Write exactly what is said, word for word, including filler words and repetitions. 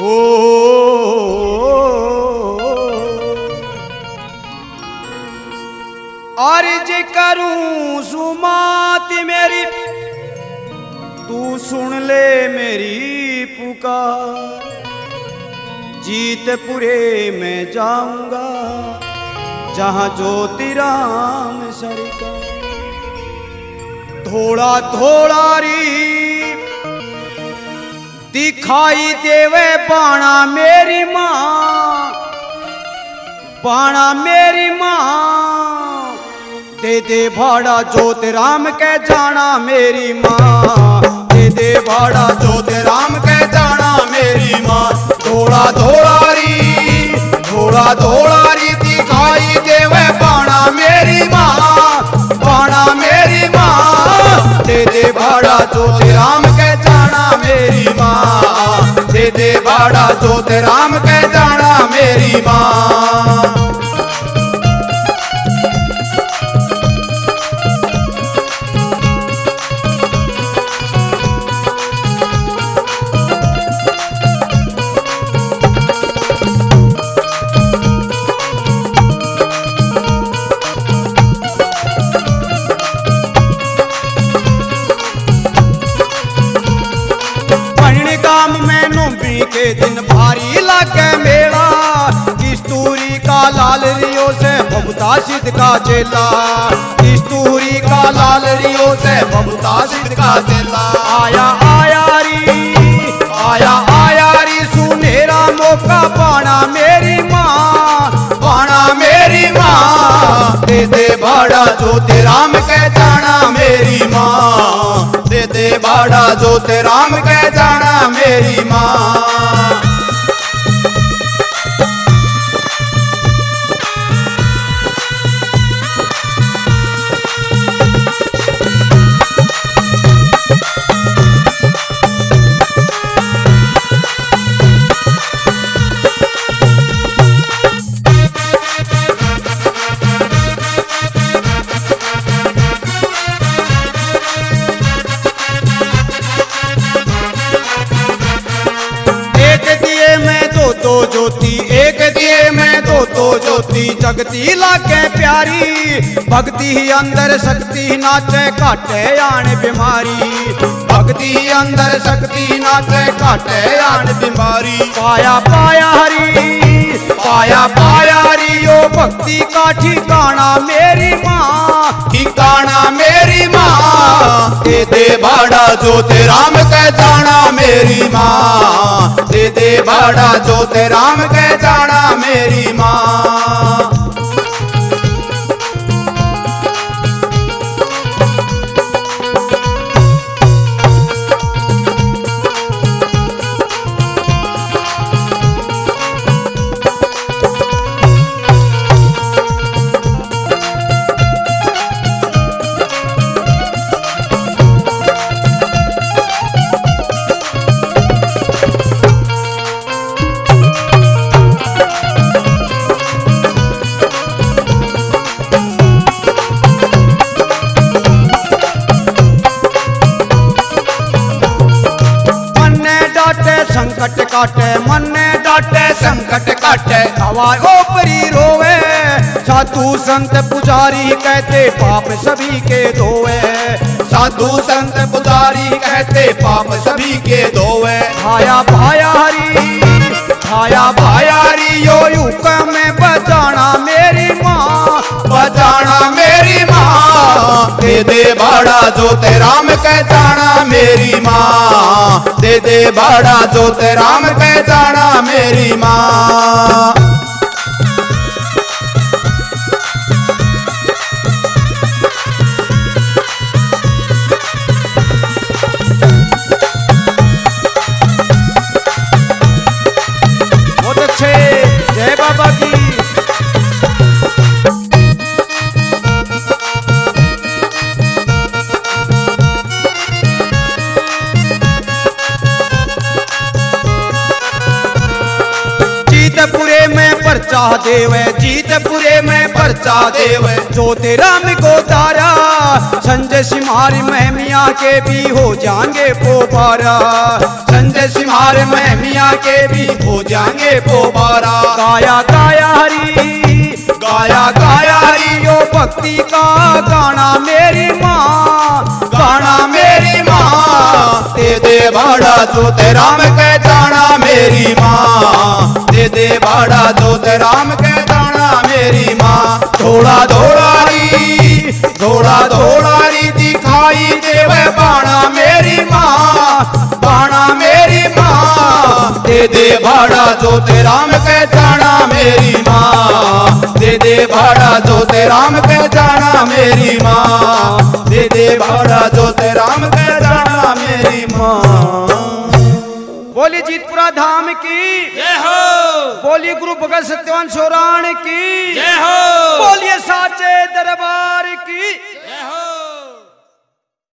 हो अर्ज करूं सुमात मेरी, तू सुन ले मेरी पुकार। जीतपुरे में जाऊंगा जहां ज्योति राम सरकार। थोड़ा थोड़ा री दिखाई देवे बाणा मेरी माँ, बाणा मेरी माँ। दे दे भाड़ा ज्योति राम के जाना मेरी माँ, दे दे भाड़ा ज्योति राम के जाना मेरी माँ। थोड़ा थोड़ा री थोड़ा थोड़ा री दिखाई देवे बाणा मेरी माँ, बाणा मेरी माँ। दे दे भाड़ा ज्योति राम के जाना मेरी माँ, दे दे भाड़ा ज्योति राम के जाना मेरी माँ। के दिन भारी लागे मेला, किस्तूरी का लाल रियो से बबूता सिद्ध का चेला। किस्तूरी का लाल रियो से बबूता सिद्ध का चेला। आया आया री आया आया री सुनेरा मौका पाना मेरी माँ, पाना मेरी माँ। दे दे भाड़ा ज्योति राम के जाना मेरी माँ, दे दे भाड़ा ज्योति राम के जाना मेरी माँ। ज्योति एक दिए में दो तो ज्योति, जगती लागे प्यारी। भक्ति अंदर शक्ति नाचे काटे आन बीमारी, भक्ति अंदर शक्ति नाचे काटे आन बीमारी। पाया पाया हरी पाया पाया हरी ओ भक्ति का ठिकाना मेरी माँ, ठिकाना मेरी माँ। दे दे भाड़ा ज्योति राम के जाना मेरी माँ, दे दे भाड़ा ज्योति राम के जाना मेरी माँ। संकट काटे मन ने डाटे, संकट काटे हवा ओपरी रोवे। साधु संत पुजारी कहते पाप सभी के धोवे, साधु संत पुजारी कहते पाप सभी के धोवे। भाया भाया हरी भाया भाया हरी यो युग में बजाना मेरी माँ, बजाना मेरी माँ। दे दे भाड़ा ज्योति राम के जाना मेरी माँ, दे दे भाड़ा ज्योति राम के जाना मेरी माँ। बहुत अच्छे, जय बाबा की। जीतपुरे में परचा देवे, जीतपुरे में परचा देव ज्योति राम को तारा संजय सिमार महमिया के भी हो जाएंगे पोबारा संजय सिमार महमिया के भी हो जाएंगे पोबारा गाया गाया हरी गाया गाया हरी यो भक्ति का गाना मेरी माँ गाना मेरी माँ दे दे भाड़ा ज्योति राम के जाना मेरी माँ दे दे भाड़ा ज्योति राम के जाना मेरी माँ थोड़ा थोड़ा री थोड़ा थोड़ा री दिखाई देवे बाणा मेरी माँ बाणा मेरी माँ दे दे भाड़ा ज्योति राम के जाना मेरी माँ दे दे भाड़ा ज्योति राम के जाना मेरी माँ दे दे भाड़ा ज्योति राम के जाना मेरी माँ। बोली जीतपुरा धाम की जय हो, बोली गुरु भगत सत्यवान सोराण की जय हो, बोलिए साचे दरबार की।